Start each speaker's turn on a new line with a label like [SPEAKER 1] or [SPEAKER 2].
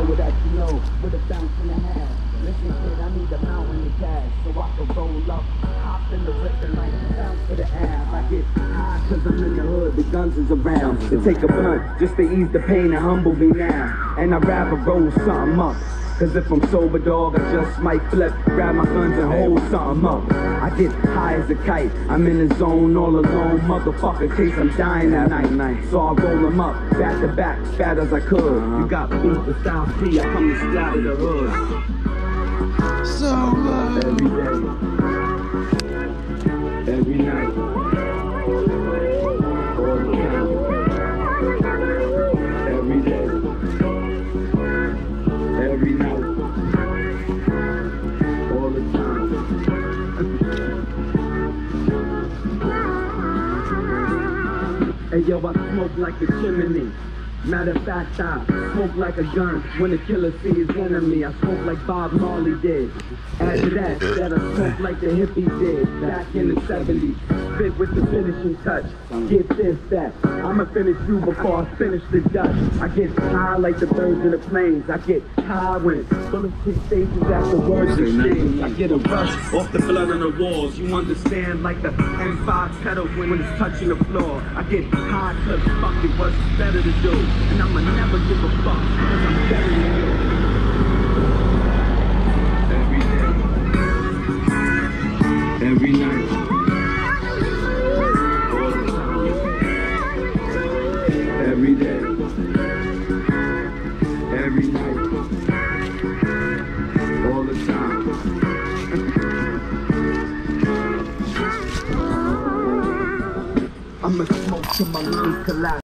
[SPEAKER 1] power that you know, with a bounce and a half. Listen kid, I need a mountain of cash, so I can roll up, hop in the whip and like bounce for the ab. I get high cause I'm in the hood, the guns is around. To take a blunt, just to ease the pain and humble me now. And I'd rather roll something up. Cause if I'm sober, dog, I just might flip, grab my guns and hold something up. I get high as a kite, I'm in the zone all alone, motherfucker, case I'm dying at night. So I roll them up, back to back, as fat as I could. You got beef with South P, I come to splatter the hood.
[SPEAKER 2] So
[SPEAKER 1] every day, every night, all the time, every day, every night, all the time. Hey yo, I smoke like a chimney. Matter of fact, I smoke like a gun when the killer sees his enemy. I smoke like Bob Marley did. Add to that I smoke like the hippies did back in the 70s. Spit with the finishing touch. Get this, that I'ma finish you before I finish the Dutch. I get high like the birds in the planes. I get high when bullets hit stages after words exchange. I get a rush off the blood on the walls. You understand, like the M5 pedal when it's touching the floor. I get high cause fuck it, what's better to do. And I'ma never give a fuck, cause I'm better than you. Every day, every night, all the time. Every day, every night, all the time. I'ma smoke till my lungs collapse.